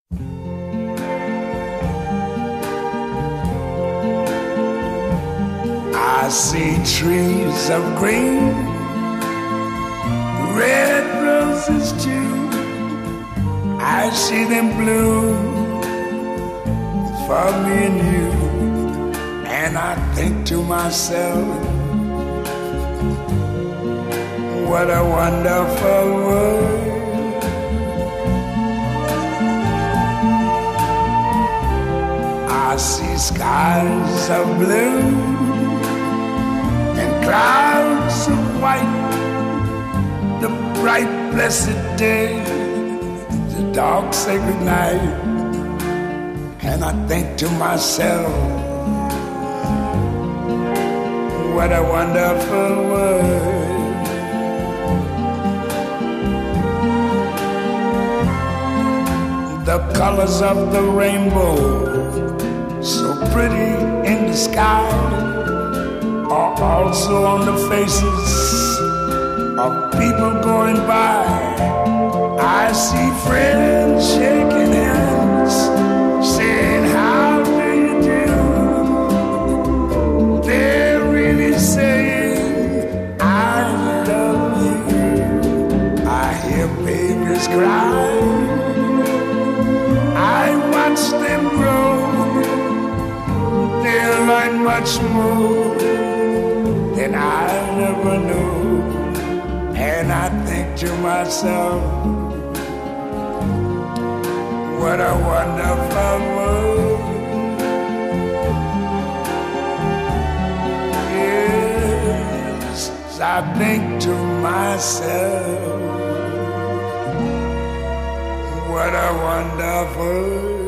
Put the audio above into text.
I see trees of green, red roses too. I see them bloom for me and you. And I think to myself, what a wonderful world. I see skies of blue and clouds of white, the bright blessed day, the dark sacred night. And I think to myself, what a wonderful world. The colors of the rainbow, so pretty in the sky, are also on the faces of people going by. I see friends shaking hands, saying, how do you do? They're really saying, I love you. I hear babies cry, I watch them grow. They'll learn much more than I never knew. And I think to myself, what a wonderful world. Yes, I think to myself, what a wonderful world.